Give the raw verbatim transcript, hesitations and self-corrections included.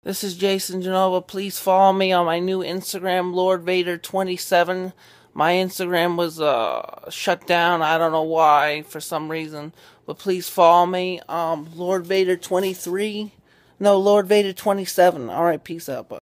This is Jason Genova. Please follow me on my new Instagram, lord vader twenty-seven. My Instagram was uh, shut down. I don't know why, for some reason. But please follow me. Um, lord vader twenty-three. No, lord vader twenty-seven. Alright, peace out, bud.